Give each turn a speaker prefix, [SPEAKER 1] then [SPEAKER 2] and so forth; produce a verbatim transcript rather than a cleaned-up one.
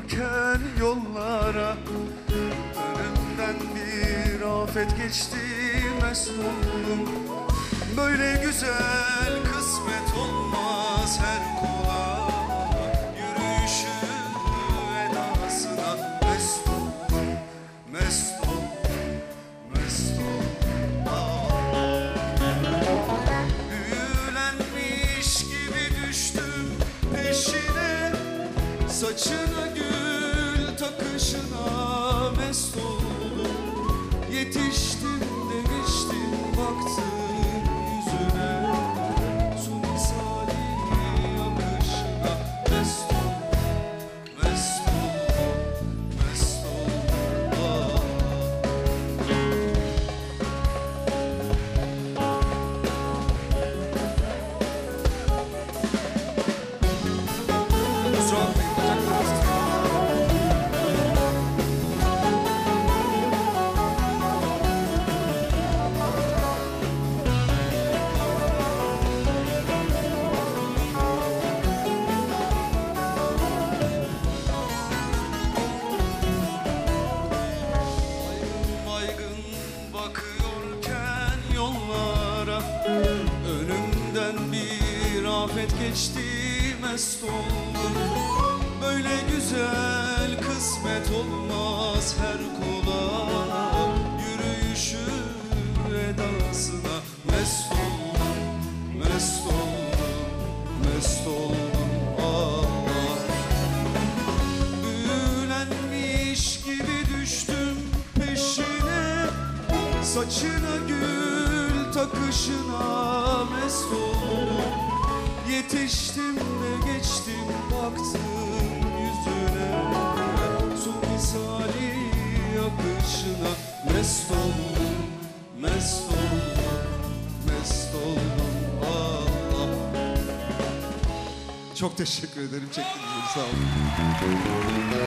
[SPEAKER 1] bakıyorken yollara, önümden bir afet geçti, mest oldum. Böyle güzel kısmet olmaz her kula, yürüyüşü edasına mest oldum, mest oldum, mest oldum. Ah. Büyülenmiş gibi düştüm peşine, saçına gül takışına mest oldum. Yetiştim de geçtim baktım yüzüne, su misali akışına mest oldum, mest oldum, mest oldum. Ah. Kusura bakmayın, bacaklarım titriyor. Bakıyorken yollara, önümden bir afet geçti, mest oldum. Böyle güzel kısmet olmaz her kula, yürüyüşü edasına mest oldum, mest oldum, mest oldum. Allah. Büyülenmiş gibi düştüm peşine, saçına gül takışına mest oldum. Yetiştim de geçtim baktım yüzüne, su misali akışına mest oldum, mest oldum, mest oldum. Allah. Çok teşekkür ederim, çektiğiniz için sağ olun.